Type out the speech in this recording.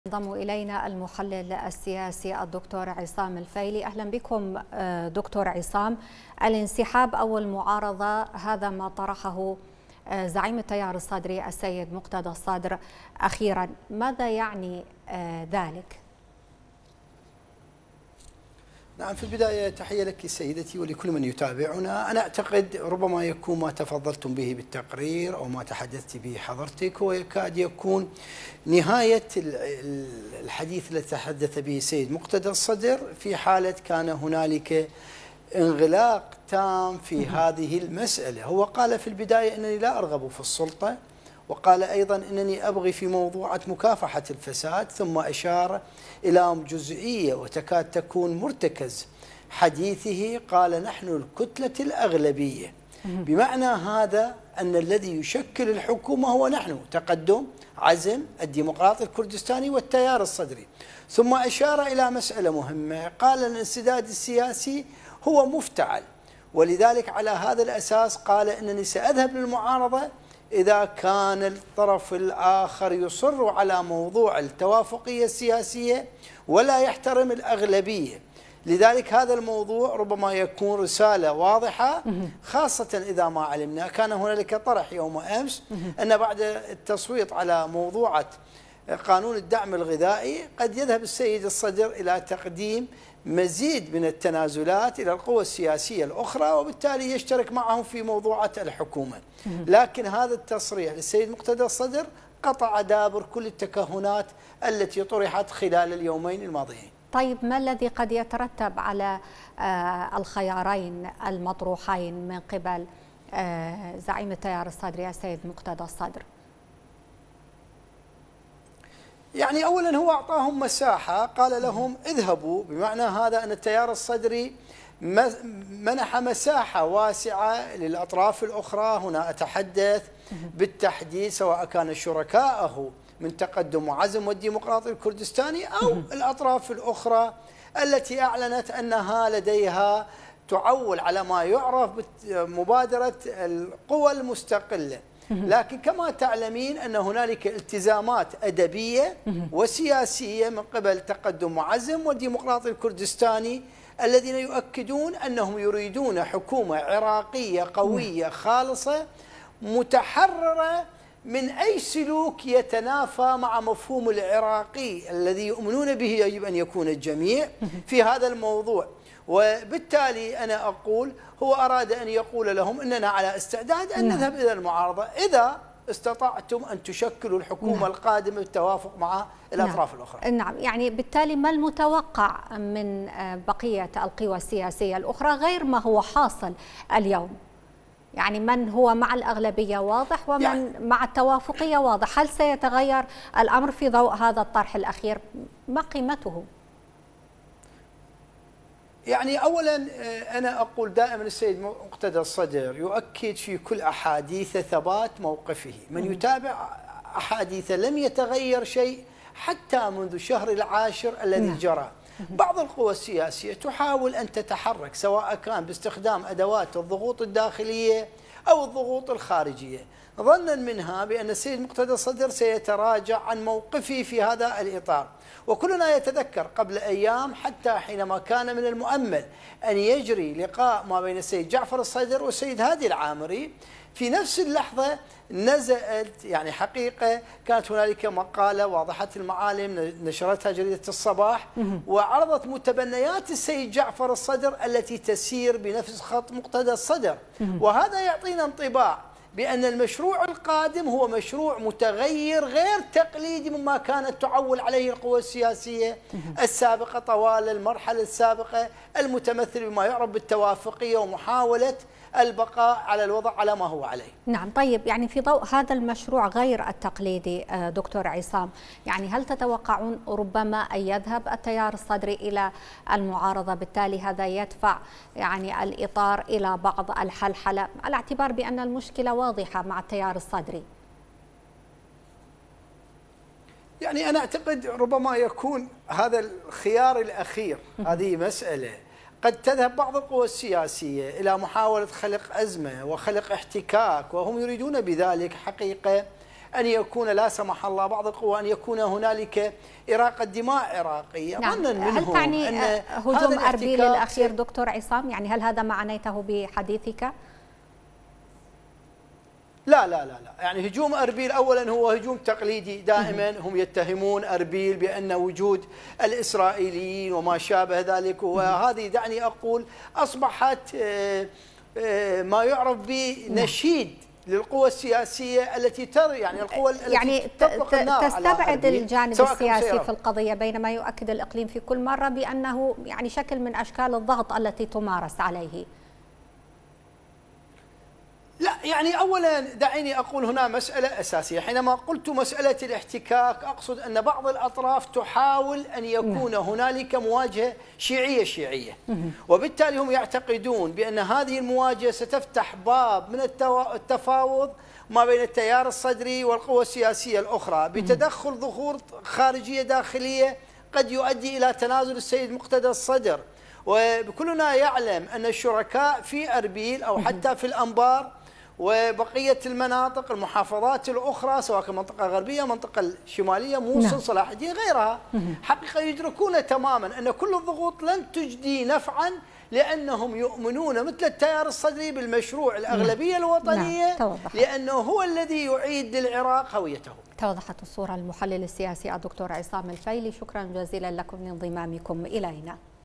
ينضم إلينا المحلل السياسي الدكتور عصام الفيلي. أهلا بكم دكتور عصام. الانسحاب أو المعارضة هذا ما طرحه زعيم التيار الصدري السيد مقتدى الصدر أخيرا، ماذا يعني ذلك؟ نعم، في البداية تحية لك سيدتي ولكل من يتابعنا. أنا أعتقد ربما يكون ما تفضلتم به بالتقرير أو ما تحدثت به حضرتك هو يكاد يكون نهاية الحديث الذي تحدث به السيد مقتدى الصدر في حالة كان هنالك انغلاق تام في هذه المسألة. هو قال في البداية أنني لا أرغب في السلطة، وقال أيضا أنني أبغي في موضوعة مكافحة الفساد، ثم أشار إلى جزئية وتكاد تكون مرتكز حديثه، قال نحن الكتلة الأغلبية، بمعنى هذا أن الذي يشكل الحكومة هو نحن، تقدم، عزم، الديمقراطي الكردستاني والتيار الصدري. ثم أشار إلى مسألة مهمة، قال الانسداد السياسي هو مفتعل، ولذلك على هذا الأساس قال أنني سأذهب للمعارضة إذا كان الطرف الآخر يصر على موضوع التوافقية السياسية ولا يحترم الأغلبية. لذلك هذا الموضوع ربما يكون رسالة واضحة، خاصة إذا ما علمنا كان هنالك طرح يوم أمس أن بعد التصويت على موضوعة قانون الدعم الغذائي قد يذهب السيد الصدر إلى تقديم مزيد من التنازلات إلى القوى السياسية الأخرى، وبالتالي يشترك معهم في موضوعة الحكومة. لكن هذا التصريح للسيد مقتدى الصدر قطع دابر كل التكهنات التي طرحت خلال اليومين الماضيين. طيب، ما الذي قد يترتب على الخيارين المطروحين من قبل زعيم التيار الصدري السيد مقتدى الصدر؟ يعني أولا هو أعطاهم مساحة، قال لهم اذهبوا، بمعنى هذا أن التيار الصدري منح مساحة واسعة للأطراف الأخرى. هنا أتحدث بالتحديد سواء كان شركائه من تقدم وعزم والديمقراطي الكردستاني أو الأطراف الأخرى التي أعلنت أنها لديها تعول على ما يعرف بمبادرة القوى المستقلة. لكن كما تعلمين أن هنالك التزامات أدبية وسياسية من قبل تقدم وعزم والديمقراطي الكردستاني الذين يؤكدون أنهم يريدون حكومة عراقية قوية خالصة متحررة من أي سلوك يتنافى مع مفهوم العراقي الذي يؤمنون به يجب أن يكون الجميع في هذا الموضوع. وبالتالي أنا أقول هو أراد أن يقول لهم أننا على استعداد أن نذهب إلى المعارضة إذا استطعتم أن تشكلوا الحكومة القادمة بالتوافق مع الأطراف الأخرى. نعم، يعني بالتالي ما المتوقع من بقية القوى السياسية الأخرى غير ما هو حاصل اليوم؟ يعني من هو مع الأغلبية واضح ومن يعني مع التوافقية واضح. هل سيتغير الأمر في ضوء هذا الطرح الأخير؟ ما قيمته؟ يعني أولا أنا أقول دائما السيد مقتدى الصدر يؤكد في كل أحاديثه ثبات موقفه. من يتابع أحاديثه لم يتغير شيء حتى منذ شهر العاشر الذي جرى. بعض القوى السياسية تحاول أن تتحرك سواء كان باستخدام أدوات الضغوط الداخلية أو الضغوط الخارجية، ظنا منها بأن السيد مقتدى الصدر سيتراجع عن موقفه في هذا الإطار. وكلنا يتذكر قبل أيام حتى حينما كان من المؤمل أن يجري لقاء ما بين السيد جعفر الصدر والسيد هادي العامري، في نفس اللحظة نزلت يعني حقيقة كانت هنالك مقالة واضحة المعالم نشرتها جريدة الصباح وعرضت متبنيات السيد جعفر الصدر التي تسير بنفس خط مقتدى الصدر. وهذا يعطينا انطباع بأن المشروع القادم هو مشروع متغير غير تقليدي مما كانت تعول عليه القوى السياسية السابقة طوال المرحلة السابقة، المتمثل بما يعرف بالتوافقية ومحاولة البقاء على الوضع على ما هو عليه. نعم، طيب، يعني في ضوء هذا المشروع غير التقليدي دكتور عصام، يعني هل تتوقعون ربما أن يذهب التيار الصدري إلى المعارضة، بالتالي هذا يدفع يعني الإطار إلى بعض الحلحلة على اعتبار بأن المشكلة واضحة مع التيار الصدري؟ يعني أنا أعتقد ربما يكون هذا الخيار الأخير. هذه مسألة قد تذهب بعض القوى السياسية إلى محاولة خلق أزمة وخلق احتكاك، وهم يريدون بذلك حقيقة أن يكون لا سمح الله بعض القوى أن يكون هنالك إراقة دماء عراقية. نعم. هل تعني هجوم أربيل الأخير دكتور عصام؟ يعني هل هذا ما عنيته بحديثك؟ لا لا لا لا، يعني هجوم أربيل أولا هو هجوم تقليدي، دائما هم يتهمون أربيل بأن وجود الإسرائيليين وما شابه ذلك، وهذه دعني أقول أصبحت ما يعرف بنشيد للقوى السياسية التي يعني القوى التي تستبعد الجانب السياسي في القضية، بينما يؤكد الإقليم في كل مرة بأنه يعني شكل من أشكال الضغط التي تمارس عليه. لا، يعني أولا دعيني أقول هنا مسألة أساسية. حينما قلت مسألة الاحتكاك أقصد أن بعض الأطراف تحاول أن يكون هنالك مواجهة شيعية، وبالتالي هم يعتقدون بأن هذه المواجهة ستفتح باب من التفاوض ما بين التيار الصدري والقوى السياسية الأخرى بتدخل ضغوط خارجية داخلية قد يؤدي إلى تنازل السيد مقتدى الصدر. وكلنا يعلم أن الشركاء في أربيل أو حتى في الأنبار وبقية المناطق المحافظات الأخرى سواء المنطقة الغربية المنطقة الشمالية موصل صلاح الدين غيرها، حقيقة يدركون تماما أن كل الضغوط لن تجدي نفعا، لأنهم يؤمنون مثل التيار الصدري بالمشروع الأغلبية الوطنية، لأنه هو الذي يعيد للعراق هويته. توضحت الصورة. المحلل السياسي الدكتور عصام الفيلي، شكرا جزيلا لكم لانضمامكم إلينا.